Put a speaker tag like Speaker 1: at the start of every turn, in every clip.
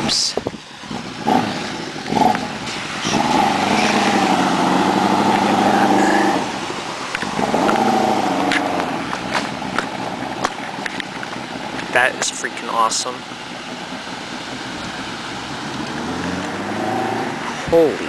Speaker 1: Oops. That is freaking awesome. Holy.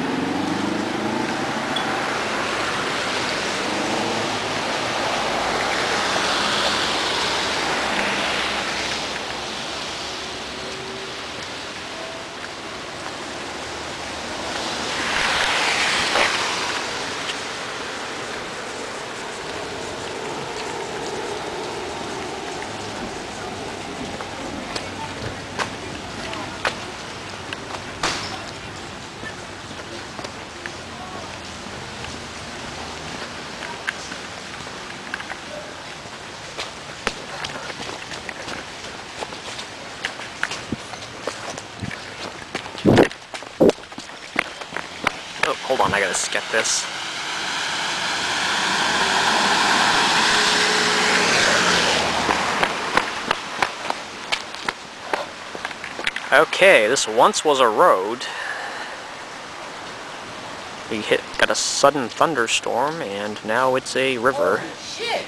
Speaker 1: Oh, hold on, I gotta skip this. Okay, this once was a road. We got a sudden thunderstorm, and now it's a river.
Speaker 2: Holy shit!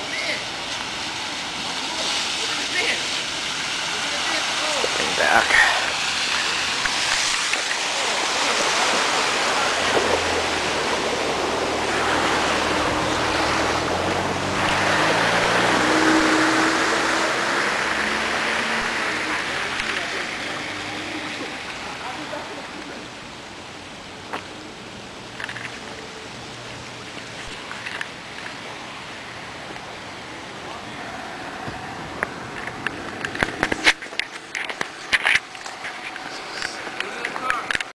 Speaker 1: Back.